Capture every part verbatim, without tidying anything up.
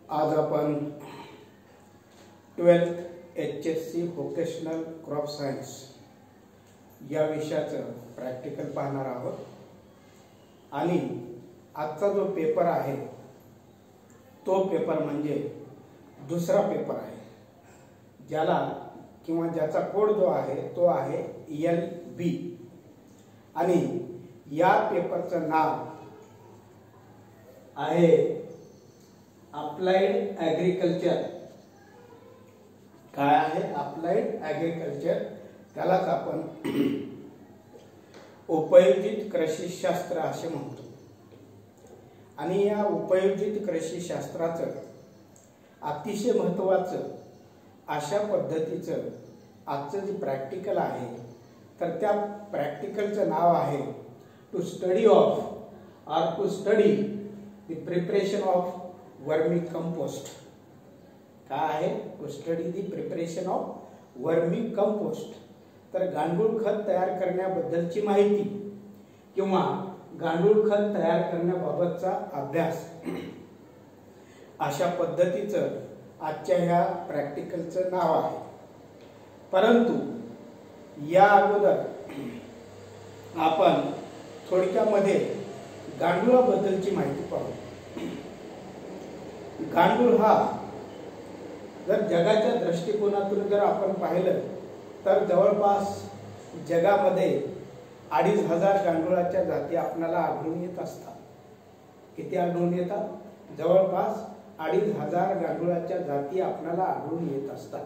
आज आपण twelfth H S C vocational crop science या विषयाचं प्रॅक्टिकल पाहणार आहोत आणि आजचा जो पेपर आहे तो पेपर म्हणजे दुसरा पेपर आहे, ज्याला किंवा ज्याचा कोड जो आहे तो आहे एल बी आणि या पेपरचं नाव आहे अप्लाइड ॲग्रिकल्चर. काय आहे अप्लाइड ॲग्रिकल्चर? त्यालाच आपण उपयोजित कृषीशास्त्र असे म्हणतो. आणि या उपयोजित कृषीशास्त्राचं अतिशय महत्त्वाचं अशा पद्धतीचं आजचं जे प्रॅक्टिकल आहे तर त्या प्रॅक्टिकलचं नाव आहे to study of or to study the preparation of vermicompost. काय आहे? To study the preparation of vermicompost. तर गांडूळ खत तयार करण्याबद्दलची माहिती किंवा गांडूळ खत तयार करण्याबाबतचा अभ्यास अशा पद्धतीचं आजच्या ह्या प्रॅक्टिकलचं नाव आहे. परंतु या अगोदर आपण थोडक्यामध्ये गांडूळाबद्दलची माहिती पाहू. गांडूळ हा जर जगाच्या दृष्टिकोनातून जर आपण पाहिलं तर जवळपास जगामध्ये अडीच हजार गांडुळाच्या जाती आपल्याला आढळून येत असतात. किती आढळून येतात? जवळपास अडीच हजार गांडुळाच्या जाती आपल्याला आढळून येत असतात.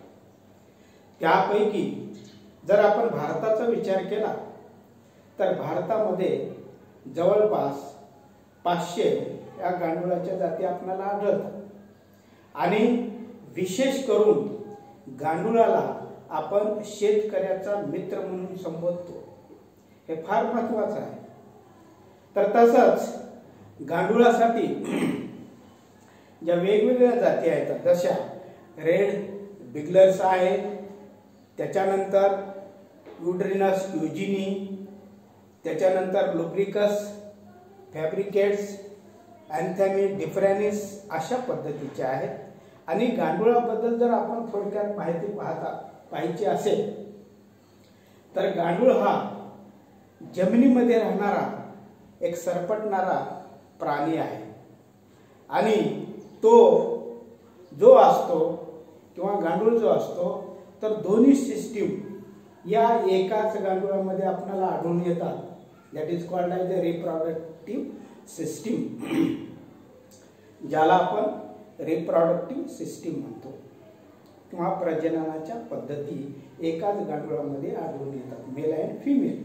त्यापैकी जर आपण भारताचा विचार केला तर भारतामध्ये जवळपास पाचशे या गांडुळाच्या जाती आपल्याला आढळतात. आणि विशेष करून गांडुळाला आपण शेतकऱ्याचा मित्र म्हणून संबोधतो. हे फार महत्त्वाचं आहे. तर तसंच गांडुळासाठी ज्या वेगवेगळ्या जाती आहेत जशा रेड बिगलर्स आहे, त्याच्यानंतर युड्रिनस युजिनी, त्याच्यानंतर लुब्रिकस फॅब्रिकेट्स, अँथॅमी डिफ्रॅनिस अशा पद्धतीचे आहेत. आणि गांडुळाबद्दल जर आपण थोडक्यात माहिती पाहता पाहिजे असेल तर गांडूळ हा जमिनीमध्ये राहणारा एक सरपटणारा प्राणी आहे. आणि तो जो असतो किंवा गांडूळ जो असतो तर दोन्ही सिस्टीम या एकाच गांडुळामध्ये आपल्याला आढळून येतात. That is called as a reproductive system, ज्याला आपण रिप्रोडक्टिव्ह सिस्टीम म्हणतो किंवा प्रजननाच्या पद्धती एकाच गांडुळामध्ये आढळून येतात, मेल अँड फिमेल.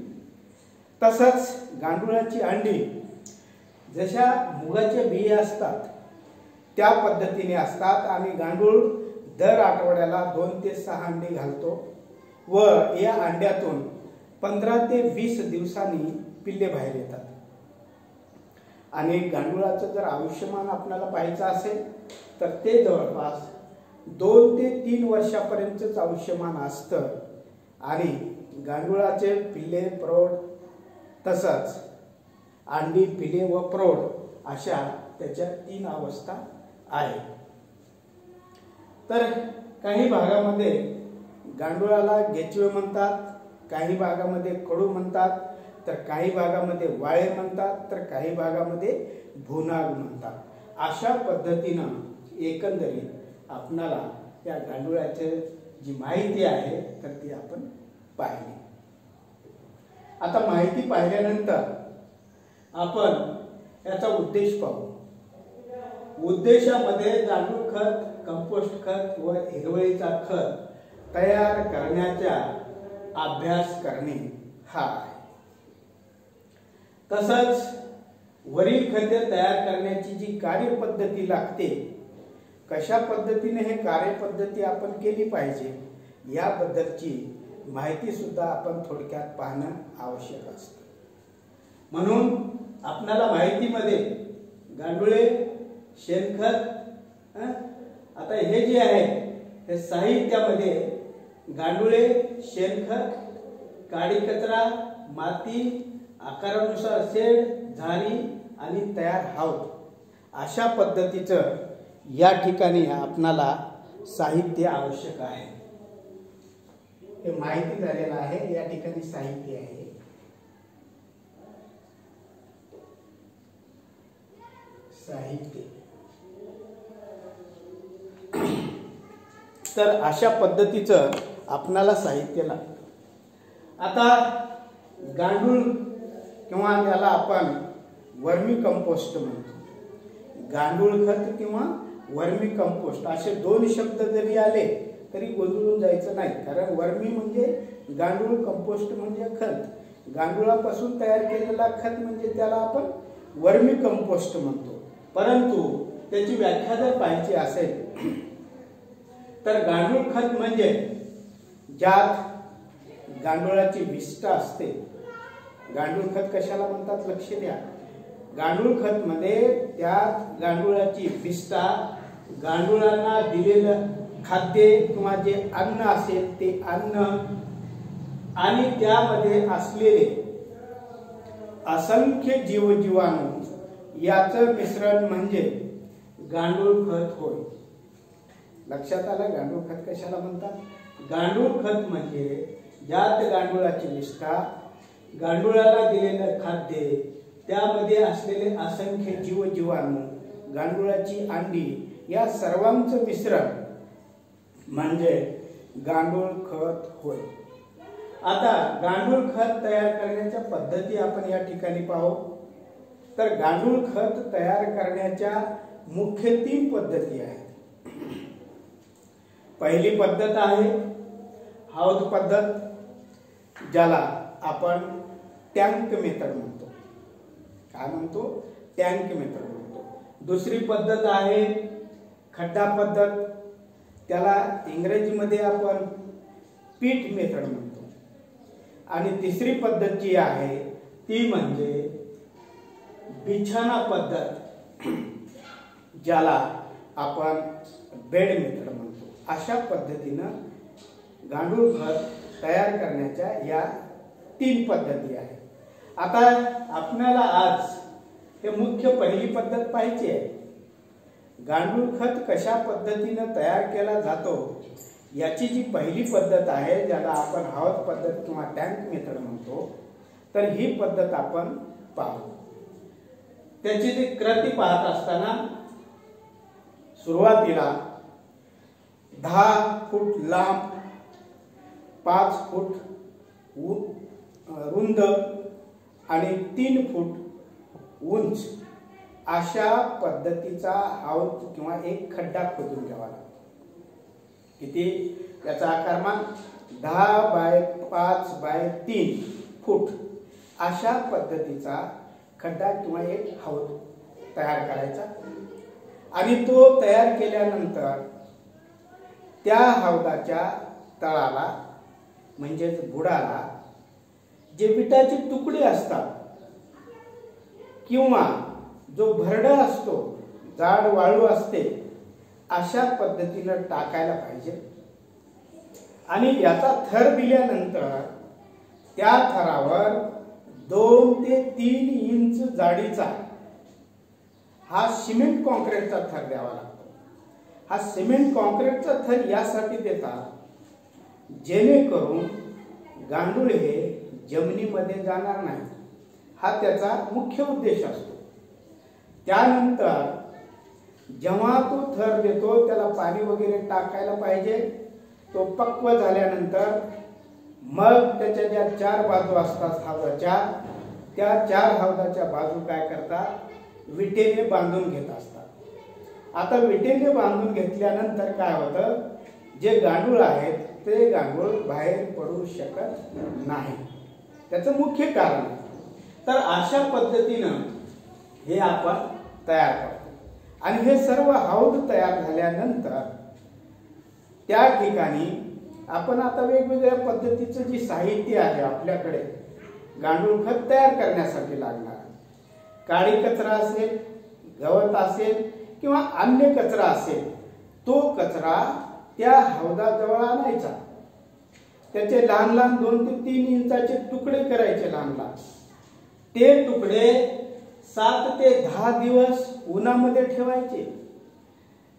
तसंच गांडुळाची अंडी जशा मुगाच्या बिया असतात त्या पद्धतीने असतात. आणि गांडूळ दर आठवड्याला दोन ते सहा अंडी घालतो व या अंड्यातून पंधरा ते वीस दिवसांनी पिल्ले बाहेर येतात. आणि गांडुळाचं जर आयुष्यमान आपल्याला पाहायचं असेल तर ते जवळपास दोन ते तीन वर्षापर्यंतच आयुष्यमान असतं. आणि गांडुळाचे पिल्ले, प्रौढ तसंच अंडी, पिले व प्रौढ अशा त्याच्या तीन अवस्था आहेत. तर काही भागामध्ये गांडुळाला गेचवे म्हणतात, काही भागामध्ये कडू म्हणतात, तर काही भागामध्ये वाळे म्हणतात, तर काही भागामध्ये भुनाग म्हणतात. अशा पद्धतीनं एकंदरीत आपणाला या गांडुळाची जी माहिती आहे तर ती आपण पाहिली. आता माहिती पाहिल्यानंतर आपण याचा उद्देश पाहू. उद्देशामध्ये गांडूळ खत, कंपोस्ट खत व हिरवळीचा खत तयार करण्याचा अभ्यास करणे हा आहे. तसंच वरील खते तयार करण्याची जी कार्यपद्धती लागते, कशा पद्धतीने हे कार्यपद्धती आपण केली पाहिजे याबद्दलची माहिती सुद्धा आपण थोडक्यात पाहणं आवश्यक असतं. म्हणून आपल्याला माहितीमध्ये गांडुळे, शेणखत, आता हे जे आहे हे साहित्यामध्ये गांडुळे, शेणखत, काडी कचरा, माती, आकारानुसार शेड, झारी आणि तयार हाऊत अशा पद्धतीचं या ठिकाणी आपणाला साहित्य आवश्यक आहे. हे माहिती झालेलं आहे. या ठिकाणी साहित्य आहे. साहित्य तर अशा पद्धतीचं आपणाला साहित्य लागतं. आता गांडूळ किंवा त्याला आपण वर्मी कंपोस्ट म्हणतो. गांडूळ खत किंवा वर्मी कंपोस्ट असे दोन शब्द जरी आले तरी गोंधळून जायचं नाही. कारण वर्मी म्हणजे गांडूळ, कंपोस्ट म्हणजे खत. गांडुळापासून तयार केलेला खत म्हणजे त्याला आपण वर्मी कंपोस्ट म्हणतो. परंतु त्याची व्याख्या जर पाहायची असेल तर गांडूळ खत म्हणजे ज्यात गांडुळाची विष्ठा असते. गांडूळ खत कशाला म्हणतात लक्ष द्या. गांडूळ खत मध्ये त्यात गांडुळाची विष्ठा, गांडुळांना दिलेलं खाद्य किंवा जे अन्न असेल ते अन्न आणि त्यामध्ये असलेले असंख्य जीवजीवाणू याचं मिश्रण म्हणजे गांडूळ खत होय. लक्षात आलं गांडूळ खत कशाला म्हणतात. गांडूळ खत म्हणजे ज्यात गांडुळाची विष्ठा, गांडुळाला दिलेलं खाद्य, त्यामध्ये असलेले असंख्य जीवजीवाणू, गांडुळाची अंडी या सर्वांचं मिश्रण म्हणजे गांडूळ खत होय. आता गांडूळ खत तयार करण्याच्या पद्धती आपण या ठिकाणी पाहू. तर गांडूळ खत तयार करण्याच्या मुख्य तीन पद्धती आहेत. पहिली पद्धत आहे हौद पद्धत, ज्याला आपण टँक मेथड म्हणतो. काय म्हणतो? टँक मेथड म्हणतो. दुसरी पद्धत आहे खड्डा पद्धत, त्याला इंग्रजीमध्ये आपण पीट मेथड म्हणतो. आणि तिसरी पद्धत जी आहे ती म्हणजे बिछाना पद्धत, ज्याला आपण बेड मेथड म्हणतो. अशा पद्धतीनं गांडूळ खत तयार करण्याच्या या तीन पद्धती आहेत. आता आपल्याला आज हे मुख्य पहिली पद्धत पाहिजे आहे. गांडूळ खत कशा पद्धतीनं तयार केला जातो याची जी पहिली पद्धत आहे, ज्याला आपण हौद पद्धत किंवा टँक मेथड म्हणतो, तर ही पद्धत आपण पाहू. त्याची ती कृती पाहत असताना सुरुवातीला दहा फूट लांब, पाच फूट रुंद आणि तीन फूट उंच अशा पद्धतीचा हौद किंवा एक खड्डा खोदून घ्यावा लागतो. किती? त्याचा आकारमान दहा बाय पाच बाय तीन फूट अशा पद्धतीचा खड्डा किंवा एक हौद तयार करायचा. आणि तो तयार केल्यानंतर त्या हौदाच्या तळाला म्हणजेच बुडाला जे विटाचे तुकडे असतात किंवा जो भरडा असतो, जाड वाळू असते, अशा पद्धतीनं टाकायला पाहिजे. आणि याचा थर दिल्यानंतर त्या थरावर दोन ते तीन इंच जाडीचा हा सिमेंट कॉन्क्रीटचा थर द्यावा लागतो. हा सिमेंट कॉन्क्रीटचा थर यासाठी देतात जेणेकरून गांडूळ हे जमिनीमध्ये जाणार नाही. हा त्याचा मुख्य उद्देश असतो. त्यानंतर जेव्हा तो थर देतो त्याला पाणी वगैरे टाकायला पाहिजे. तो पक्व झाल्यानंतर मग त्याच्या ज्या चार बाजू असतात हौदाच्या, त्या चार हौदाच्या बाजू काय करतात? विटेने बांधून घेत असतात. आता विटेने बांधून घेतल्यानंतर काय होतं? जे गांडूळ आहेत ते गांडूळ बाहेर पडू शकत नाही. त्याचं मुख्य कारण आहे. तर अशा पद्धतीनं हे आपण तयार करतो. आणि हे सर्व हौद तयार झाल्यानंतर त्या ठिकाणी आपण आता वेगवेगळ्या पद्धतीचं जी साहित्य आहे आपल्याकडे गांडूळ खत तयार करण्यासाठी लागणार, काळी कचरा असेल, गवत असेल किंवा अन्य कचरा असेल, तो कचरा त्या हौदाजवळ आणायचा. त्याचे लहान लहान दोन ते तीन इंचाचे तुकडे करायचे. लहान लहान ते तुकडे सात ते दहा दिवस उन्हामध्ये ठेवायचे.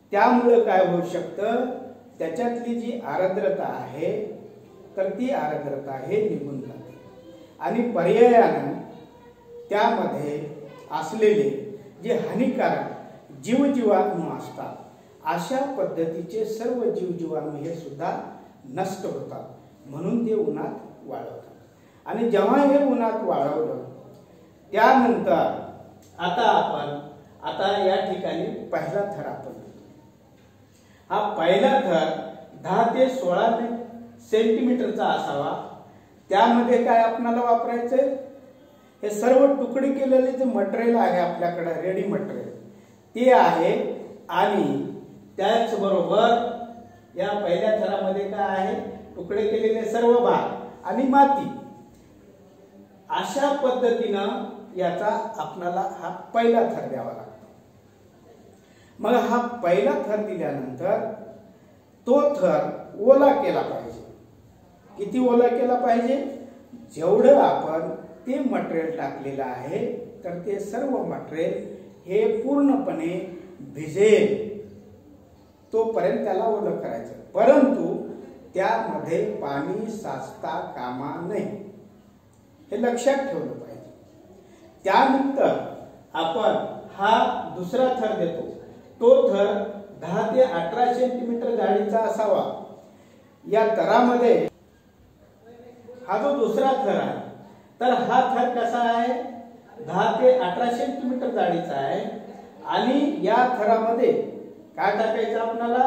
त्यामुळे काय होऊ शकतं, त्याच्यातली जी आर्द्रता आहे तर ती आर्द्रता हे निघून जाते आणि पर्यायानं त्यामध्ये असलेले जे हानिकारक जीवजीवाणू असतात अशा पद्धतीचे सर्व जीवजीवाणू हे सुद्धा नष्ट होतात, म्हणून ते उन्हात वाळवतात। आणि जेव्हा हे उन्हात वाळवलं त्यानंतर आता आपण आता या ठिकाणी पहिला थर आपण हा पहिला थर दहा ते सोळा सेंटीमीटरचा असावा। त्यामध्ये काय आपल्याला वापरायचंय, हे सर्व तुकडे केलेले जे मटेरियल आहे आपल्याकडे रेडी मटेरियल ते आहे आणि त्याचबरोबर या पहिल्या थरामध्ये काय आहे, तुकडे केलेले सर्व भाग आणि माती। अशा पद्धतीनं याचा आपल्याला हा पहिला थर द्यावा लागतो। मग हा पहिला थर दिल्यानंतर तो थर ओला केला पाहिजे। किती ओला केला पाहिजे, जेवढं आपण ते मटेरियल टाकलेलं आहे तर ते सर्व मटेरियल हे पूर्णपणे भिजेल तोपर्यंत त्याला ओलं करायचं, परंतु त्यामध्ये पाणी साचता कामा नये, हे लक्षात ठेवलं पाहिजे। त्यानंतर आपण हा दुसरा थर देतो, तो थर दहा ते अठरा सेंटीमीटर जाडीचा असावा। या थरामध्ये हा जो दुसरा थर आहे तर हा थर कसा आहे, दहा ते अठरा सेंटीमीटर जाडीचा आहे आणि या थरामध्ये काय टाकायचं आपल्याला,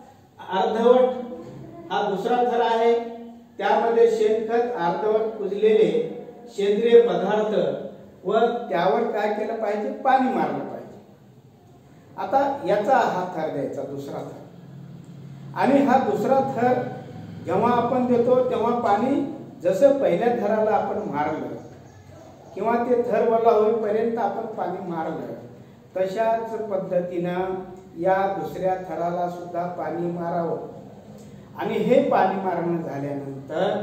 अर्धवट हा दुसरा थर आहे त्यामध्ये शेणखत, अर्धवट कुजलेले सेंद्रिय पदार्थ व त्यावर काय केलं पाहिजे, पाणी मारलं पाहिजे। आता याचा हा थर द्यायचा दुसरा थर आणि हा दुसरा थर जेव्हा आपण देतो तेव्हा पाणी जसं पहिल्या थराला आपण मारलं किंवा ते थर ओला होईपर्यंत आपण पाणी मारलं तशाच पद्धतीनं या दुसऱ्या थराला सुद्धा पाणी मारावं। आणि हे पाणी मारणं झाल्यानंतर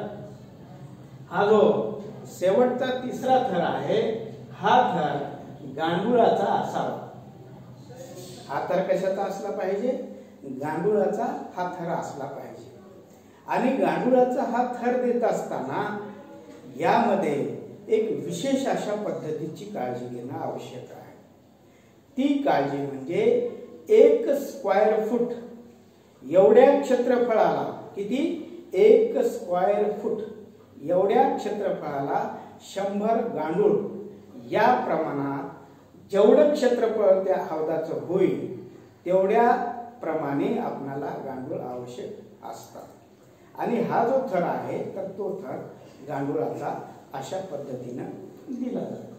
हा जो शेवटचा तिसरा थर आहे हा थर गांडुळाचा असावा। हा थर कशाचा असला पाहिजे, गांडुळाचा हा थर असला पाहिजे। आणि गांडुळाचा हा थर देत असताना यामध्ये एक विशेष अशा पद्धतीची काळजी घेणं आवश्यक आहे। ती काळजी म्हणजे एक स्क्वेअर फूट एवढ्या क्षेत्रफळाला, किती, एक स्क्वेअर फूट एवढ्या क्षेत्रफळाला शंभर गांडूळ या प्रमाणात जेवढं क्षेत्रफळ त्या हौदाचं होईल तेवढ्या प्रमाणे आपल्याला गांडूळ आवश्यक असतात। आणि हा जो थर आहे तर तो थर गांडुळाचा अशा पद्धतीनं दिला जातो।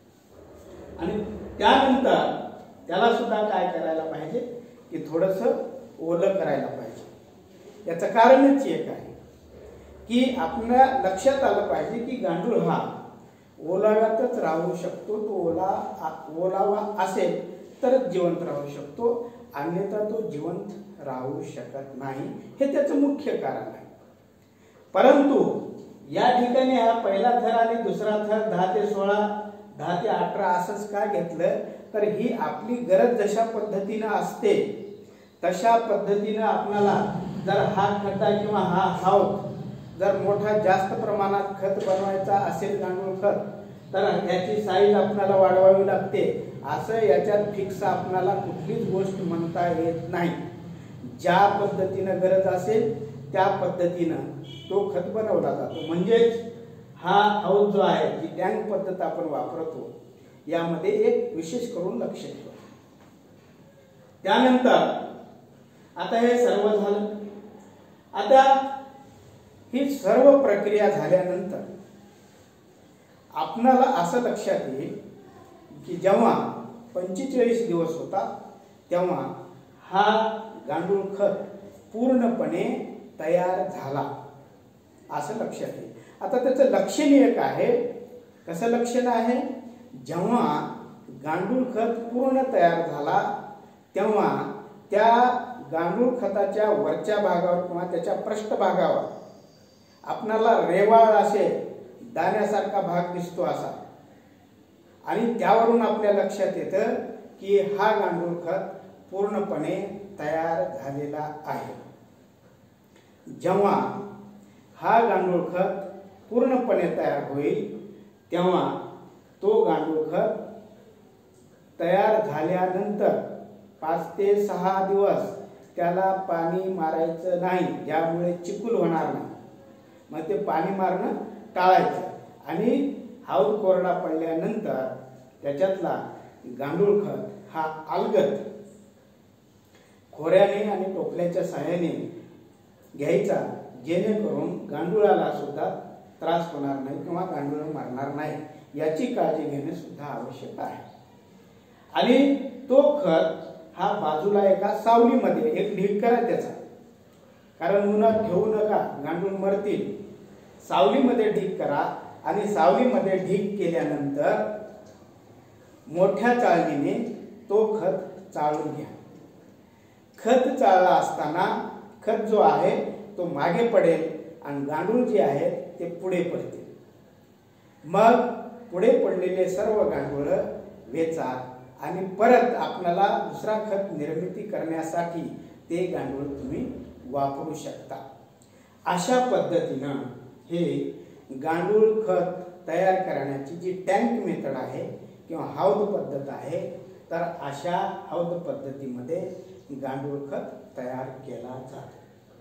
आणि त्यानंतर त्याला सुद्धा काय करायला पाहिजे की थोडंसं ओलं करायला पाहिजे। याचं कारणच एक आहे की आपल्या लक्षात आलं पाहिजे की गांडूळ हा ओलाव्यातच राहू शकतो, तो ओला ओलावा असेल तरच जिवंत राहू शकतो, अन्यथा तो जिवंत राहू शकत नाही, हे त्याचं मुख्य कारण आहे। परंतु या ठिकाणी हा पहिला थर आणि दुसरा थर दहा ते सोळा दहा ते अठरा असंच का घेतलं तर ही आपली गरज जशा पद्धतीनं असते तशा पद्धतीनं आपल्याला जर हा खड्डा किंवा हा हाव जर मोठा जास्त प्रमाणात खत बनवायचा असेल गांडूळ खत तर याची साईज आपल्याला वाढवावी लागते। असं याच्यात फिक्स आपल्याला कुठलीच गोष्ट म्हणता येत नाही। ज्या पद्धतीनं गरज असेल त्या पद्धतीनं तो खत बनवला जातो। म्हणजेच हा हाऊस जो आहे जी टँक पद्धत आपण वापरतो यामध्ये एक विशेष करून लक्ष ठेवा। त्यानंतर आता हे सर्व झालं। आता ही सर्व प्रक्रिया झाल्यानंतर आपणाला असं लक्षात येईल की जेव्हा पंचेचाळीस दिवस होता तेव्हा हा गांडूळ खत पूर्णपणे तयार झाला असं लक्षात येईल। आता त्याचं लक्षण एक आहे, कसं लक्षण आहे, जेव्हा गांडूळ खत पूर्ण तयार झाला तेव्हा त्या गांडूळ खताच्या वरच्या भागावर किंवा त्याच्या पृष्ठभागावर आपणाला रेवाळ असे दाण्यासारखा भाग दिसतो असा, आणि त्यावरून आपल्या लक्षात येतं की हा गांडूळ खत पूर्णपणे तयार झालेला आहे. जेव्हा हा गांडूळ खत पूर्णपणे तयार होईल तेव्हा तो गांडूळ खत तयार झाल्यानंतर पाच ते सहा दिवस त्याला पाणी मारायचं नाही, ज्यामुळे चिखल होणार नाही. मग ते पाणी मारणं टाळायचं आणि हौद कोरडा पडल्यानंतर त्याच्यातला गांडूळ खत हा अलगद खोऱ्याने आणि टोपल्याच्या सहाय्याने घ्यायचा, जेणेकरून गांडुळाला सुद्धा त्रास होणार नाही किंवा गांडूळ मारणार नाही, याची काळजी घेणे सुद्धा आवश्यक आहे. आणि तो खत हा बाजूला एका सावलीमध्ये एक ढीग करा त्याचा, कारण उन्हात ठेवू नका, गांडूळ मरतील. सावलीमध्ये ढीग करा आणि सावलीमध्ये ढीग केल्यानंतर मोठ्या चाळणीने तो खत चाळून घ्या. खत चाळला असताना खत जो आहे तो मागे पडेल आणि गांडूळ जे आहे ते पुढे पडतील. मग पुढे पडलेले सर्व गांडूळ वेचा आणि परत आपल्याला दुसरा खत निर्मिती करण्यासाठी ते गांडूळ तुम्ही वापरू शकता. अशा पद्धतीनं हे गांडूळ खत तयार करण्याची जी टँक मेथड आहे किंवा हौद पद्धत आहे, तर अशा हौद पद्धतीमध्ये गांडूळ खत तयार केला जातो.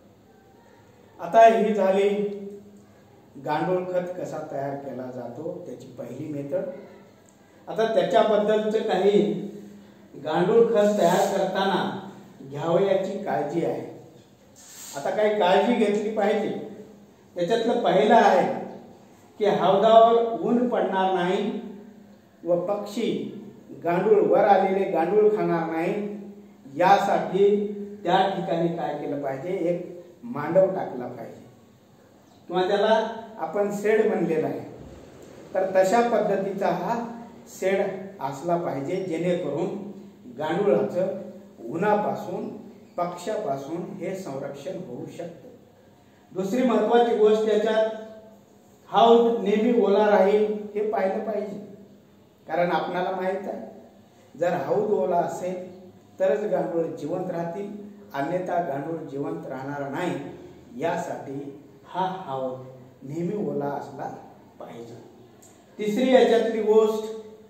आता ही झाली गांडूळ खत कसा तयार केला जातो त्याची पहिली मेथड. आता त्याच्याबद्दलचं काही गांडूळ खत तयार करताना घ्यावयाची काळजी आहे. आता काही काळजी घेतली पाहिजे. त्याच्यातलं पहिलं आहे की हौदावर ऊन पडणार नाही व पक्षी गांडूळ वर आलेले गांडूळ खाणार नाही, यासाठी त्या ठिकाणी काय केलं पाहिजे, एक मांडव टाकला पाहिजे किंवा त्याला आपण शेड म्हणलेला आहे. तर तशा पद्धतीचा हा शेड असला पाहिजे, जेणेकरून गांडुळाचं उन्हापासून पक्ष्यापासून हे संरक्षण होऊ शकतं. दुसरी महत्वाची गोष्ट याच्यात हौद नेहमी ओला राहील हे पाहिलं पाहिजे, कारण आपणाला माहित आहे जर हौद ओला असेल तरच गांडूळ जिवंत राहतील, अन्यथा गांडूळ जिवंत राहणार नाही. यासाठी हा हौद नेहमी ओला असला पाहिजे. तिसरी याच्यातली गोष्ट,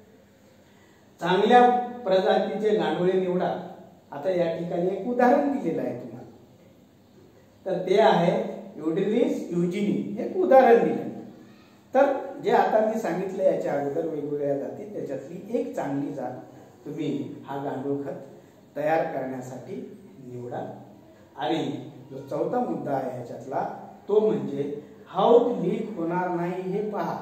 चांगल्या प्रजातीचे गांडुळे निवडा. आता या ठिकाणी एक उदाहरण दिलेलं आहे तुम्हाला, तर ते आहे युडिलिस युजिनी, एक उदाहरण दिलं. तर जे आता मी सांगितलं याच्या अगोदर वेगवेगळ्या जाती, त्याच्यातली एक चांगली जात तुम्ही हा गांडूळ खत तयार करण्यासाठी निवडा. आणि जो चौथा मुद्दा आहे याच्यातला तो म्हणजे हौद लीक होणार नाही हे पहा.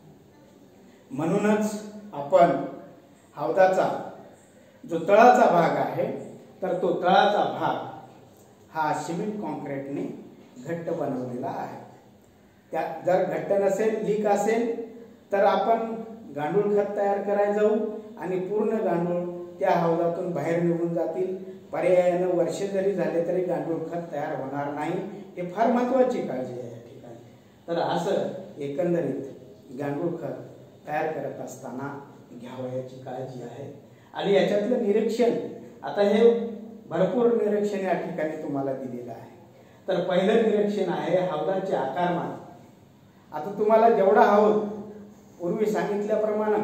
म्हणूनच आपण हौदाचा जो तळाचा भाग आहे तर तो तळाचा भाग हा सिमेंट कॉन्क्रीटने घट्ट बनवलेला आहे. त्या जर घट्ट नसेल, लीक असेल, तर आपण गांडूळ खत तयार करायला जाऊ आणि पूर्ण गांडूळ त्या हौदातून बाहेर निघून जातील. पर्यायानं वर्ष जरी झाले तरी गांडूळ खत तयार होणार नाही. हे फार महत्वाची काळजी आहे या ठिकाणी. तर असं एकंदरीत गांडूळ खत तयार करत असताना घ्यावयाची काळजी आहे. आणि याच्यातलं निरीक्षण, आता हे भरपूर निरीक्षण या ठिकाणी तुम्हाला दिलेलं आहे. तर पहिलं निरीक्षण आहे हौदाचे आकारमान. आता तुम्हाला जेवढा हौद पूर्वी सांगितल्याप्रमाणे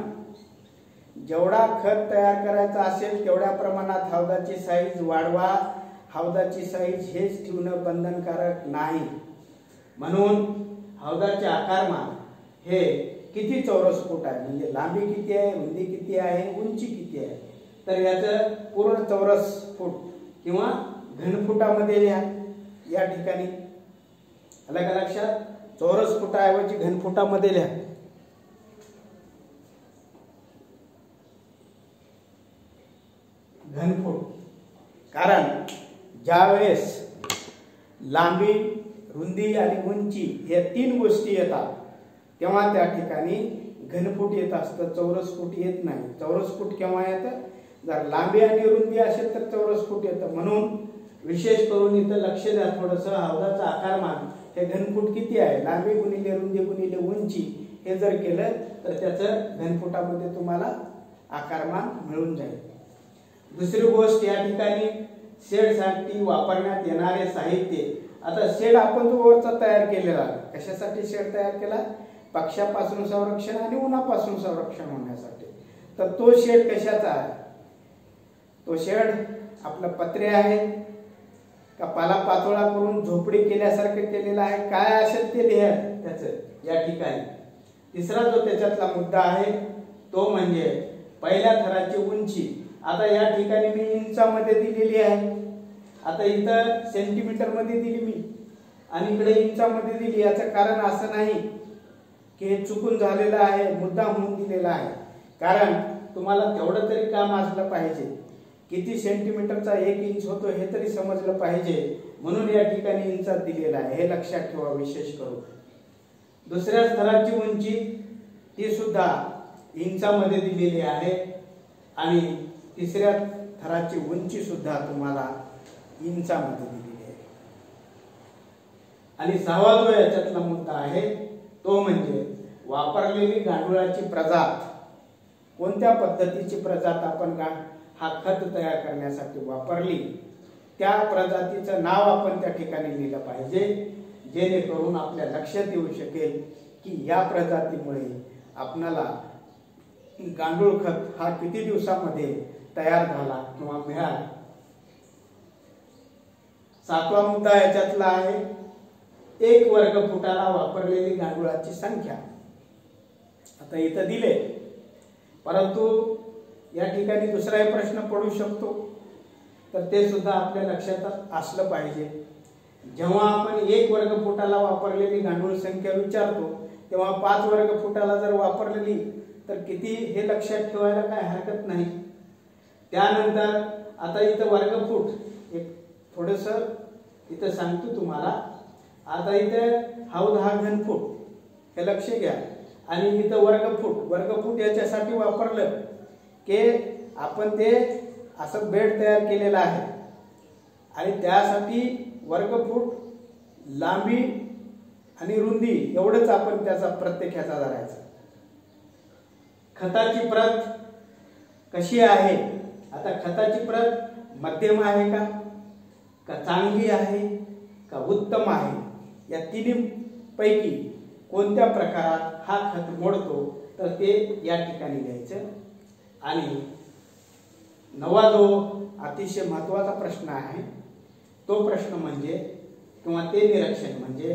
जेवढा खत तयार करायचा असेल तेवढ्या प्रमाणात हौदाची साईज वाढवा. हौदाची साईज हेच ठेवणं बंधनकारक नाही. म्हणून हौदाचे आकारमान हे किती चौरस फूट आहे, म्हणजे लांबी किती आहे, रुंदी किती आहे, उंची किती आहे, तर याचं पूर्ण चौरस फूट किंवा घनफुटामध्ये लिहा. या ठिकाणी आलं का लक्षात? चौरस फुटाऐवजी घनफुटामध्ये लिहा. घनफूट, कारण ज्यावेळेस लांबी, रुंदी आणि उंची या तीन गोष्टी येतात तेव्हा त्या ठिकाणी घनफूट येत असतं, चौरस फूट येत नाही. चौरस फूट केव्हा येतं? जर लांबी आणि रुंदी असेल तर चौरस फूट येतं. म्हणून विशेष करून इथं लक्ष द्या थोडंसं. हौदाचं आकारमान हे घनफूट किती आहे, लांबी गुणिले रुंदी गुणिले उंची, हे जर केलं तर त्याचं घनफुटामध्ये तुम्हाला आकारमान मिळून जाईल. दुसरी गोष्ट या ठिकाणी शेडसाठी वापरण्यात येणारे साहित्य. आता शेड आपण जो वरचा तयार केलेला, कशासाठी शेड तयार केला? पक्ष्यापासून संरक्षण आणि उन्हापासून संरक्षण होण्यासाठी. तर तो शेड कशाचा आहे? तो शेड आपला पत्रे आहे का पाला पातोळा करून झोपडी केल्यासारखं केलेला आहे? काय असेल ते लिहा त्याचं या ठिकाणी. तिसरा जो त्याच्यातला मुद्दा आहे तो म्हणजे पहिल्या थराची उंची. आता या ठिकाणी मी इंचामध्ये दिलेली आहे, आता इथं सेंटीमीटर मध्ये दिली मी आणि इकडे इंचामध्ये दिली. याचं कारण असं नाही की हे चुकून झालेलं आहे, मुद्दाम होऊन दिलेला आहे. कारण तुम्हाला तेवढं तरी काम असलं पाहिजे, किती सेंटीमीटरचा एक इंच होतो हे तरी समजलं पाहिजे, म्हणून या ठिकाणी इंचात दिलेला आहे. हे लक्षात ठेवा विशेष करून. दुसऱ्या स्तराची उंची ती सुद्धा इंचामध्ये दिलेली आहे आणि तिसऱ्या थराची उंची सुद्धा तुम्हाला इंचामध्ये दिलेली आहे. आणि सहावा जो याच्यातला मुद्दा आहे तो म्हणजे वापरलेली गांडुळाची प्रजात, कोणत्या पद्धतीची प्रजात आपण गा हा खत तयार करण्यासाठी वापरली त्या प्रजातीचं नाव आपण त्या ठिकाणी लिहिलं पाहिजे, जेणेकरून आपल्या लक्षात येऊ शकेल की या प्रजातीमुळे आपणाला गांडूळ खत हा किती दिवसामध्ये तयार झाला किंवा मिळाला. सातवा मुद्दा याच्यातला आहे एक वर्ग फुटाला वापरलेली गांडुळाची संख्या. आता इथं दिले, परंतु या ठिकाणी दुसराही प्रश्न पडू शकतो, तर ते सुद्धा आपल्या लक्षात असलं पाहिजे. जेव्हा आपण एक वर्ग फुटाला वापरलेली गांडूळ संख्या विचारतो तेव्हा पाच वर्ग फुटाला जर वापरलेली तर किती हे लक्षात ठेवायला काय हरकत नाही. त्यानंतर आता इथं वर्ग फूट एक थोडस इथं सांगतो तुम्हाला. आता इथं हाव दहा घन फूट हे लक्ष घ्या आणि इथं वर्ग फूट वर्ग फूट याच्यासाठी वापरलं की आपण ते असं बेड तयार केलेला आहे आणि त्यासाठी वर्ग फूट लांबी आणि रुंदी एवढंच आपण त्याचा प्रत्येक ह्याचा धरायचा. खताची प्रत कशी आहे? आता खताची प्रत मध्यम आहे का का चांगली आहे का उत्तम आहे? या तिन्ही पैकी कोणत्या प्रकारात हा खत मोडतो तर ते या ठिकाणी घ्यायचं. आणि नवा जो अतिशय महत्वाचा प्रश्न आहे तो प्रश्न म्हणजे किंवा ते निरीक्षण म्हणजे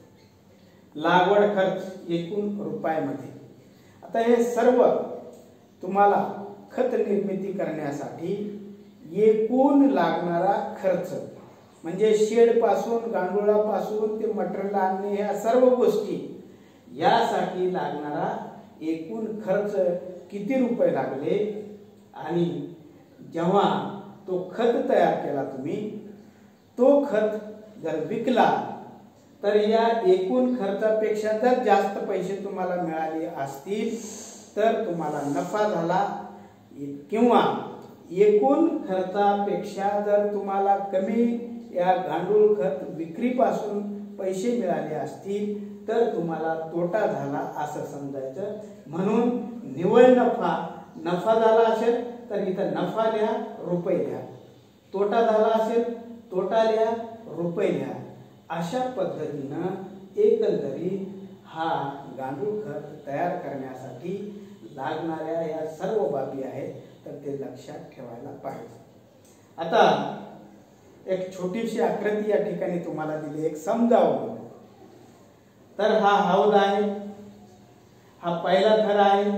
लागवड खर्च एकूण रुपयामध्ये. आता हे सर्व तुम्हाला खत निर्मिती करण्यासाठी एकूण लागणारा खर्च म्हणजे शेड पासून गांडुळापासून ते मटेरियल आणणे या सर्व गोष्टी यासाठी लागणारा एकूण खर्च किती रुपये लागले आणि जेव्हा तो खत तयार केला तुम्ही तो खत जर विकला तर या एकूण खर्चापेक्षा जर जास्त पैसे तुम्हाला मिळाले असतील तर तुम्हाला नफा झाला किंवा एकूण खर्चापेक्षा जर तुम्हाला कमी या गांडूळ खत विक्रीपासून पैसे मिळाले असतील तर तुम्हाला तोटा झाला असं समजायचं. म्हणून निव्वळ नफा नफा झाला असेल तर इथं नफा लिहा रुपये लिहा, तोटा झाला असेल तोटा लिहा रुपये लिहा. अशा पद्धतीनं एकंदरीत हा गांडूळ खत तयार करण्यासाठी लागणाऱ्या या सर्व बाबी आहेत तर ते लक्षात ठेवायला पाहिजे. आता एक छोटीशी आकृती या ठिकाणी तुम्हाला दिली, एक समजावं. तर हा हौद आहे, हा पहिला थर आहे,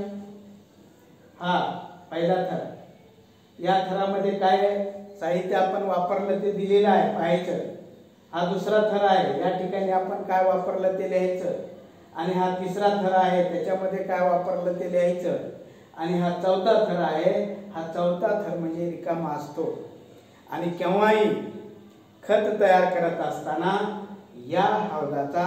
हा पहिला थर. या थरामध्ये काय साहित्य आपण वापरलं ते दिलेलं आहे पाहायचं. हा दुसरा थर आहे, या ठिकाणी आपण काय वापरलं ते लिहायचं. आणि हा तिसरा थर आहे, त्याच्यामध्ये काय वापरलं ते लिहायचं. आणि हा चौथा थर आहे, हा चौथा थर म्हणजे रिकामा असतो. आणि केव्हाही खत तयार करत असताना या हौदाचा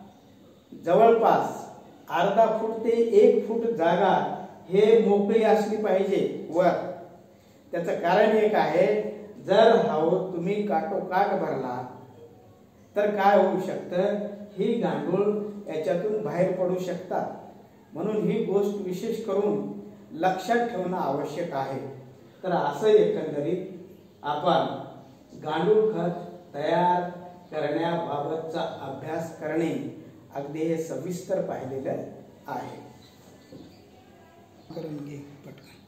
जवळपास अर्धा फूट ते एक फूट जागा हे मोकळी असली पाहिजे वर. त्याचं कारण एक आहे, जर हौद तुम्ही काटोकाट भरला तर काय होऊ शकतं, ही गांडूळ याच्यातून बाहेर पडू शकतात. म्हणून ही गोष्ट विशेष करून लक्षात ठेवणं आवश्यक आहे. तर असं एकंदरीत आपण गांडूळ खत तयार करण्याबाबतचा अभ्यास करणे अगदी हे सविस्तर पाहिलेलं आहे. करून घे पटकन.